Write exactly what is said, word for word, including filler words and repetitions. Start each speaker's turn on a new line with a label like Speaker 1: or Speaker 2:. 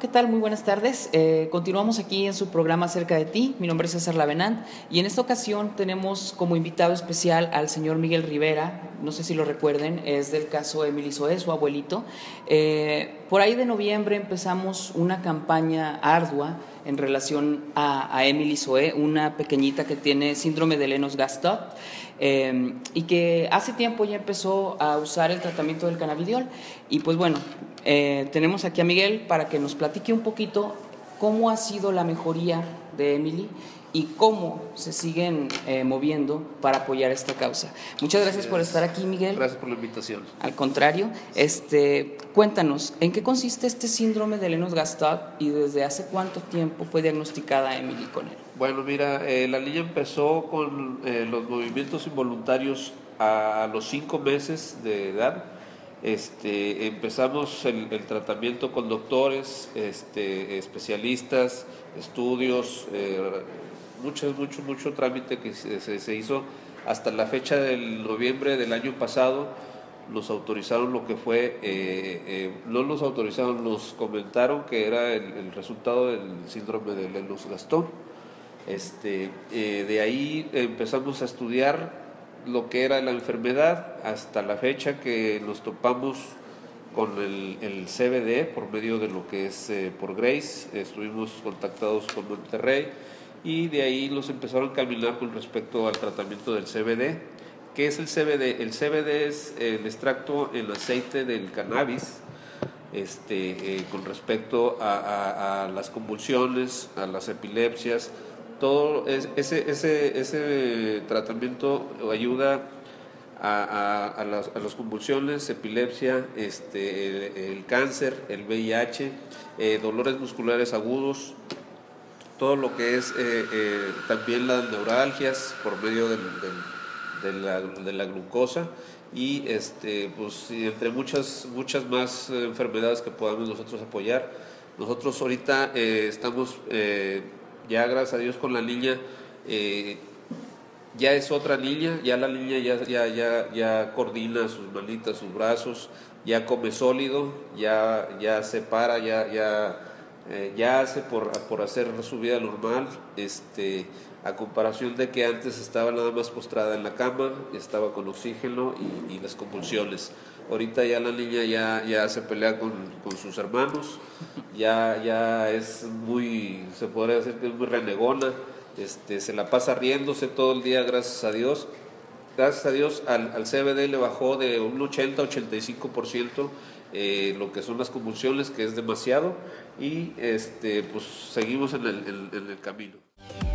Speaker 1: tal? Muy buenas tardes. Eh, continuamos aquí en su programa Cerca de Ti. Mi nombre es César Lavenant y en esta ocasión tenemos como invitado especial al señor Miguel Rivera. No sé si lo recuerden, es del caso Emily Zoé, su abuelito. Eh, por ahí de noviembre empezamos una campaña ardua en relación a, a Emily Zoé, una pequeñita que tiene síndrome de Lennox-Gastaut. Eh, y que hace tiempo ya empezó a usar el tratamiento del cannabidiol. Y pues bueno, eh, tenemos aquí a Miguel para que nos platique un poquito cómo ha sido la mejoría de Emily y cómo se siguen eh, moviendo para apoyar esta causa. Muchas gracias por estar aquí, Miguel.
Speaker 2: Gracias por la invitación.
Speaker 1: Al contrario, este, cuéntanos, ¿en qué consiste este síndrome de Lennox-Gastaut y desde hace cuánto tiempo fue diagnosticada Emily con él?
Speaker 2: Bueno, mira, eh, la niña empezó con eh, los movimientos involuntarios a, a los cinco meses de edad. Este, empezamos el, el tratamiento con doctores, este, especialistas, estudios, eh, mucho, mucho, mucho trámite que se, se, se hizo hasta la fecha del noviembre del año pasado. Nos autorizaron lo que fue, eh, eh, no nos autorizaron, nos comentaron que era el, el resultado del síndrome de Lennox-Gastaut. Este, eh, de ahí empezamos a estudiar lo que era la enfermedad hasta la fecha que nos topamos con el, el C B D por medio de lo que es eh, por Grace. Estuvimos contactados con Monterrey y de ahí nos empezaron a caminar con respecto al tratamiento del C B D. ¿Qué es el C B D? El C B D es el extracto en aceite del cannabis, este, eh, con respecto a, a, a las convulsiones, a las epilepsias. Todo es, ese, ese, ese tratamiento ayuda a, a, a, las, a las convulsiones, epilepsia, este, el, el cáncer, el V I H, eh, dolores musculares agudos, todo lo que es eh, eh, también las neuralgias por medio del, del, de, la, de la glucosa y este, pues, y entre muchas, muchas más enfermedades que podamos nosotros apoyar. Nosotros ahorita eh, estamos... Eh, ya gracias a Dios con la niña, eh, ya es otra niña, ya la niña ya, ya, ya, ya coordina sus manitas, sus brazos, ya come sólido, ya, ya se para, ya, ya, eh, ya hace por, por hacer su vida normal, este, a comparación de que antes estaba nada más postrada en la cama, estaba con oxígeno y, y las convulsiones. Ahorita ya la niña ya, ya se pelea con, con sus hermanos, ya, ya es muy, se podría decir que es muy renegona, este, se la pasa riéndose todo el día, gracias a Dios. Gracias a Dios al, al C B D le bajó de un ochenta a ochenta y cinco por ciento eh, lo que son las convulsiones, que es demasiado, y este, pues seguimos en el, en, en el camino.